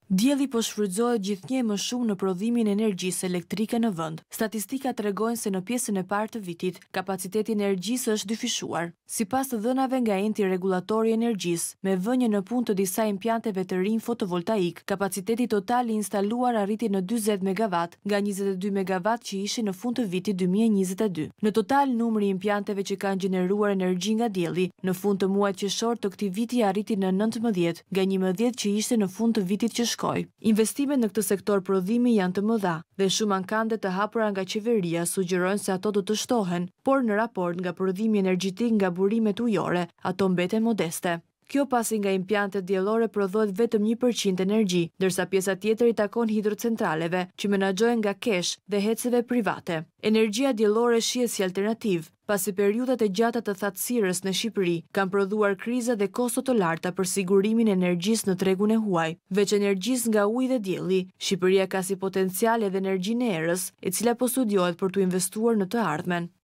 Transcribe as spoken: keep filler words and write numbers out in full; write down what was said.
Dielli po shfrytëzohet gjithnjë më shumë në prodhimin e energjisë elektrike në vend. Statistikat tregojnë se në pjesën e parë të vitit, kapaciteti i energjisë është dyfishuar. Sipas të dhënave nga enti rregullatori i energjisë, me vënje në punë të disa impianteve të rinj fotovoltaik, kapaciteti total i instaluar arriti në dyzet megawatt nga njëzet e dy megawatt që ishin në fund të vitit dy mijë e njëzet e dy. Në total, numri i impianteve që kanë gjeneruar energji nga dielli në fund të muajit qershor të këtij viti arriti në nëntëmbëdhjetë, nga njëmbëdhjetë që ishte në fund të vitit që shkoi. Investimet në këtë sektor prodhimi janë të mëdha dhe shumë ankande të hapura nga qeveria sugjerojnë se ato do të shtohen, por në raport nga prodhimi energjetik nga burimet ujore, ato mbeten modeste. Kjo pasi nga impiantet diellore prodhohet vetëm një përqind energji, ndërsa pjesa tjetër i takon hidrocentraleve, që menaxhohen nga kesh dhe heceve private. Energjia diellore shihet si alternativë, pasi periudhat e gjata të thatësirës në Shqipëri kanë prodhuar kriza dhe kosto të larta për sigurimin e energjisë në tregun e huaj. Veç energjisë nga uji dhe dielli, Shqipëria ka si potencial edhe energjinë e erës, e cila po studiohet për t'u investuar në të ardhmen.